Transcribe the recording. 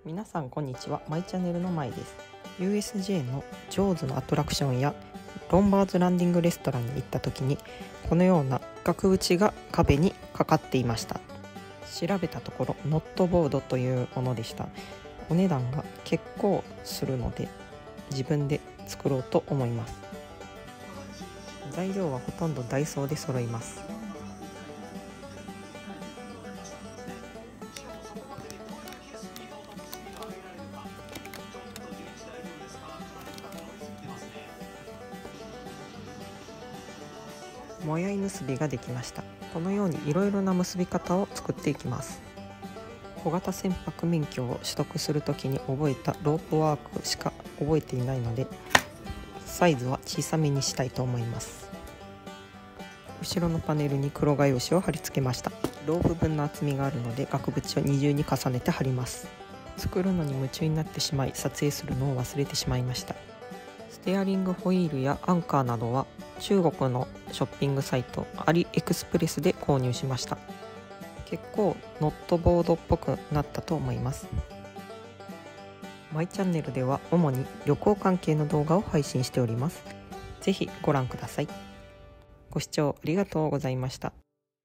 皆さんこんにちは。マイチャンネルのまいです。 USJ のジョーズのアトラクションやロンバーズランディングレストランに行った時にこのような額縁が壁にかかっていました。調べたところノットボードというものでした。お値段が結構するので自分で作ろうと思います。材料はほとんどダイソーで揃います。もやい結びができました。このようにいろいろな結び方を作っていきます。小型船舶免許を取得するときに覚えたロープワークしか覚えていないのでサイズは小さめにしたいと思います。後ろのパネルに黒画用紙を貼り付けました。ロープ分の厚みがあるので額縁を二重に重ねて貼ります。作るのに夢中になってしまい撮影するのを忘れてしまいました。ステアリングホイールやアンカーなどは中国のショッピングサイトアリエクスプレスで購入しました。結構ノットボードっぽくなったと思います。マイチャンネルでは主に旅行関係の動画を配信しております。ぜひご覧ください。ご視聴ありがとうございました。